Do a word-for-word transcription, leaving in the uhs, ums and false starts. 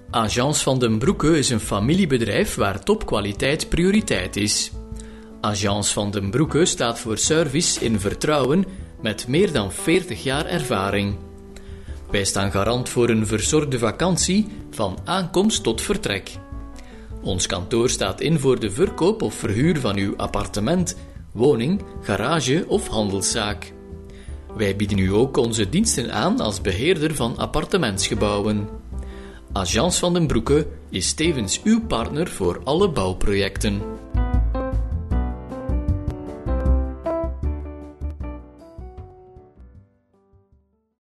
Agence Van den Broeke is een familiebedrijf waar topkwaliteit prioriteit is. Agence Van den Broeke staat voor service in vertrouwen met meer dan veertig jaar ervaring. Wij staan garant voor een verzorgde vakantie van aankomst tot vertrek. Ons kantoor staat in voor de verkoop of verhuur van uw appartement, woning, garage of handelszaak. Wij bieden u ook onze diensten aan als beheerder van appartementsgebouwen. Agence Van den Broeke is tevens uw partner voor alle bouwprojecten.